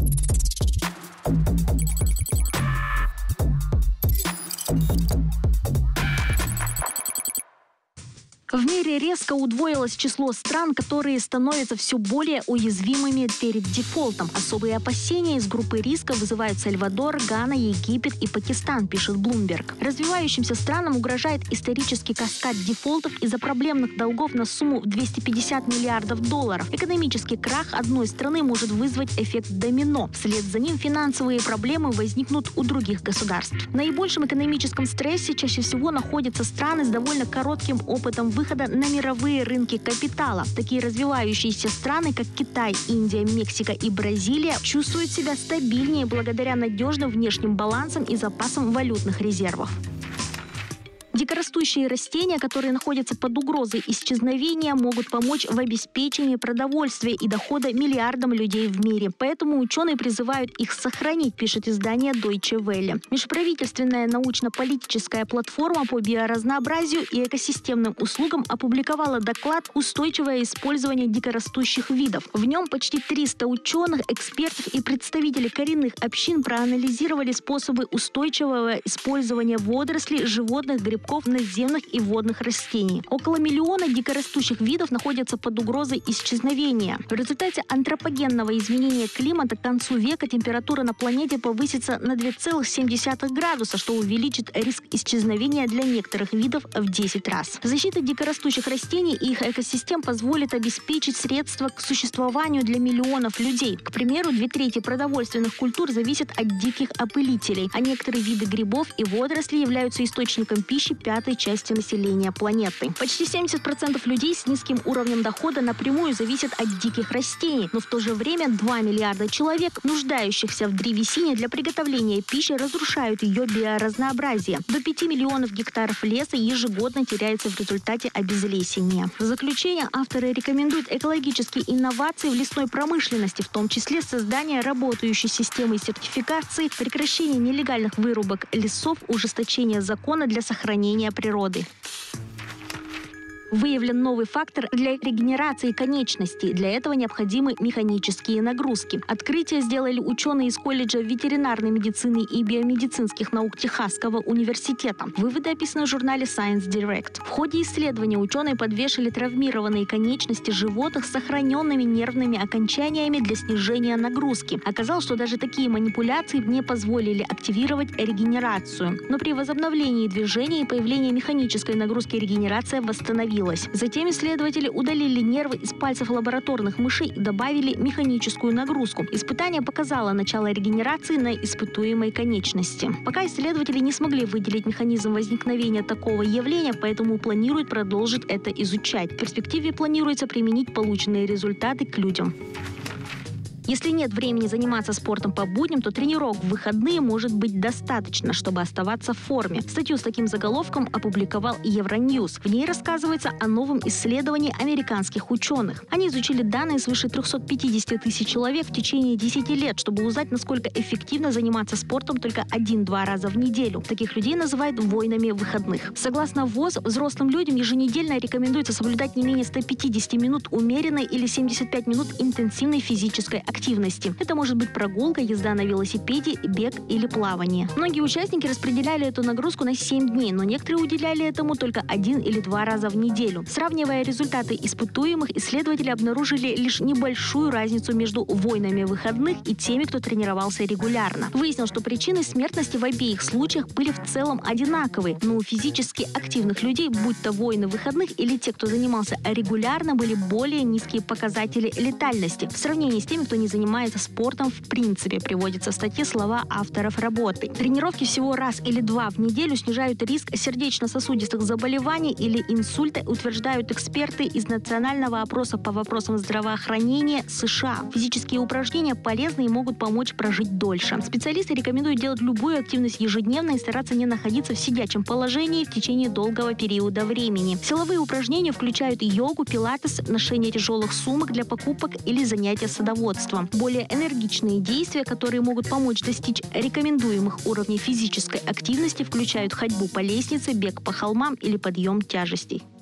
В мире резко удвоилось число стран, которые становятся все более уязвимыми перед дефолтом. Особые опасения из группы риска вызывают Сальвадор, Гана, Египет и Пакистан, пишет Bloomberg. Развивающимся странам угрожает исторический каскад дефолтов из-за проблемных долгов на сумму в 250 миллиардов долларов. Экономический крах одной страны может вызвать эффект домино. Вслед за ним финансовые проблемы возникнут у других государств. В наибольшем экономическом стрессе чаще всего находятся страны с довольно коротким опытом выхода на мировые рынки капитала. Такие развивающиеся страны, как Китай, Индия, Мексика и Бразилия, чувствуют себя стабильнее благодаря надежным внешним балансам и запасам валютных резервов. Дикорастущие растения, которые находятся под угрозой исчезновения, могут помочь в обеспечении продовольствия и дохода миллиардам людей в мире. Поэтому ученые призывают их сохранить, пишет издание Deutsche Welle. Межправительственная научно-политическая платформа по биоразнообразию и экосистемным услугам опубликовала доклад «Устойчивое использование дикорастущих видов». В нем почти 300 ученых, экспертов и представителей коренных общин проанализировали способы устойчивого использования водорослей, животных, грибков, наземных и водных растений. Около миллиона дикорастущих видов находятся под угрозой исчезновения. В результате антропогенного изменения климата к концу века температура на планете повысится на 2,7 градуса, что увеличит риск исчезновения для некоторых видов в 10 раз. Защита дикорастущих растений и их экосистем позволит обеспечить средства к существованию для миллионов людей. К примеру, 2/3 продовольственных культур зависят от диких опылителей, а некоторые виды грибов и водорослей являются источником пищи 1/5 части населения планеты. Почти 70% людей с низким уровнем дохода напрямую зависят от диких растений, но в то же время 2 миллиарда человек, нуждающихся в древесине для приготовления пищи, разрушают ее биоразнообразие. До 5 миллионов гектаров леса ежегодно теряется в результате обезлесения. В заключение авторы рекомендуют экологические инновации в лесной промышленности, в том числе создание работающей системы сертификации, прекращение нелегальных вырубок лесов, ужесточение закона для сохранения природы. Выявлен новый фактор для регенерации конечностей. Для этого необходимы механические нагрузки. Открытие сделали ученые из колледжа ветеринарной медицины и биомедицинских наук Техасского университета. Выводы описаны в журнале Science Direct. В ходе исследования ученые подвешивали травмированные конечности животных с сохраненными нервными окончаниями для снижения нагрузки. Оказалось, что даже такие манипуляции не позволили активировать регенерацию. Но при возобновлении движения и появлении механической нагрузки регенерация восстановилась. Затем исследователи удалили нервы из пальцев лабораторных мышей и добавили механическую нагрузку. Испытание показало начало регенерации на испытуемой конечности. Пока исследователи не смогли выделить механизм возникновения такого явления, поэтому планируют продолжить это изучать. В перспективе планируется применить полученные результаты к людям. Если нет времени заниматься спортом по будням, то тренировок в выходные может быть достаточно, чтобы оставаться в форме. Статью с таким заголовком опубликовал Евроньюз. В ней рассказывается о новом исследовании американских ученых. Они изучили данные свыше 350 тысяч человек в течение 10 лет, чтобы узнать, насколько эффективно заниматься спортом только 1-2 раза в неделю. Таких людей называют воинами выходных. Согласно ВОЗ, взрослым людям еженедельно рекомендуется соблюдать не менее 150 минут умеренной или 75 минут интенсивной физической активности. Это может быть прогулка, езда на велосипеде, бег или плавание. Многие участники распределяли эту нагрузку на 7 дней, но некоторые уделяли этому только 1 или 2 раза в неделю. Сравнивая результаты испытуемых, исследователи обнаружили лишь небольшую разницу между воинами выходных и теми, кто тренировался регулярно. Выяснилось, что причины смертности в обеих случаях были в целом одинаковые, но у физически активных людей, будь то воины выходных или те, кто занимался регулярно, были более низкие показатели летальности в сравнении с теми, кто не занимается спортом в принципе, приводятся в статье слова авторов работы. Тренировки всего раз или 2 в неделю снижают риск сердечно-сосудистых заболеваний или инсульта, утверждают эксперты из Национального опроса по вопросам здравоохранения США. Физические упражнения полезны и могут помочь прожить дольше. Специалисты рекомендуют делать любую активность ежедневно и стараться не находиться в сидячем положении в течение долгого периода времени. Силовые упражнения включают йогу, пилатес, ношение тяжелых сумок для покупок или занятия садоводством. Более энергичные действия, которые могут помочь достичь рекомендуемых уровней физической активности, включают ходьбу по лестнице, бег по холмам или подъем тяжестей.